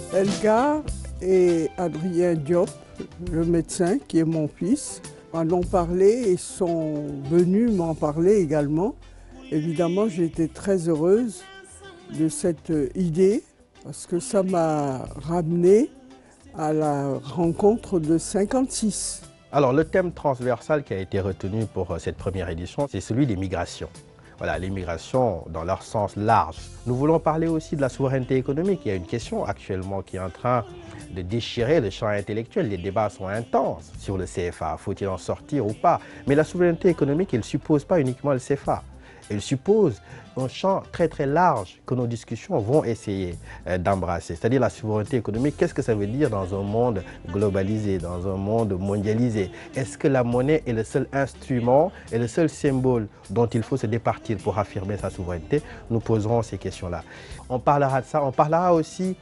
Elgar et Adrien Diop, le médecin qui est mon fils, en ont parlé et sont venus m'en parler également. Évidemment, j'ai été très heureuse de cette idée parce que ça m'a ramené à la rencontre de 56. Alors, le thème transversal qui a été retenu pour cette première édition, c'est celui des migrations. Voilà, les migrations dans leur sens large. Nous voulons parler aussi de la souveraineté économique. Il y a une question actuellement qui est en train de déchirer le champ intellectuel. Les débats sont intenses sur le CFA. Faut-il en sortir ou pas? Mais la souveraineté économique, elle ne suppose pas uniquement le CFA. Elle suppose un champ très très large que nos discussions vont essayer d'embrasser. C'est-à-dire la souveraineté économique, qu'est-ce que ça veut dire dans un monde globalisé, dans un monde mondialisé? Est-ce que la monnaie est le seul instrument et le seul symbole dont il faut se départir pour affirmer sa souveraineté? Nous poserons ces questions-là. On parlera de ça, on parlera aussi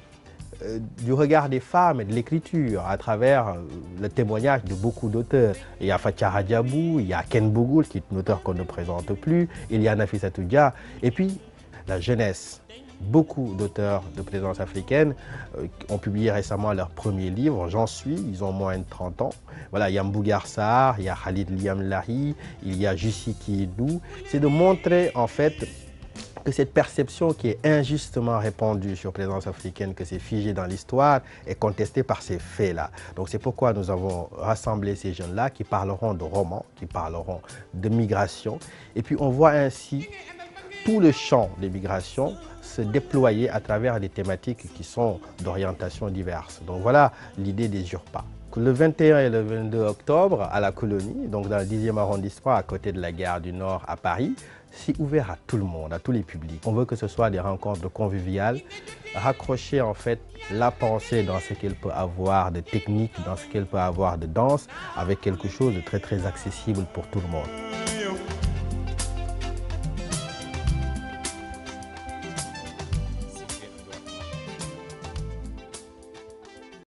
du regard des femmes et de l'écriture à travers le témoignage de beaucoup d'auteurs. Il y a Fatia Radiabou, il y a Ken Bougoul, qui est un auteur qu'on ne présente plus, il y a Nafissatou Dia, et puis la jeunesse. Beaucoup d'auteurs de présence africaine ont publié récemment leur premier livre, J'en suis, ils ont moins de 30 ans. Voilà, il y a Mbougar Sarr, il y a Khalid Liam Lahi, il y a Jussi Kiedou. C'est de montrer en fait que cette perception qui est injustement répandue sur présence africaine, que c'est figé dans l'histoire, est contestée par ces faits-là. Donc c'est pourquoi nous avons rassemblé ces jeunes-là qui parleront de romans, qui parleront de migration. Et puis on voit ainsi tout le champ des migrations se déployer à travers des thématiques qui sont d'orientation diverses. Donc voilà l'idée des URPA. Le 21 et le 22 octobre, à la Colonie, donc dans le 10e arrondissement, à côté de la gare du Nord à Paris, c'est ouvert à tout le monde, à tous les publics. On veut que ce soit des rencontres conviviales, raccrocher en fait la pensée dans ce qu'elle peut avoir de technique, dans ce qu'elle peut avoir de danse, avec quelque chose de très très accessible pour tout le monde.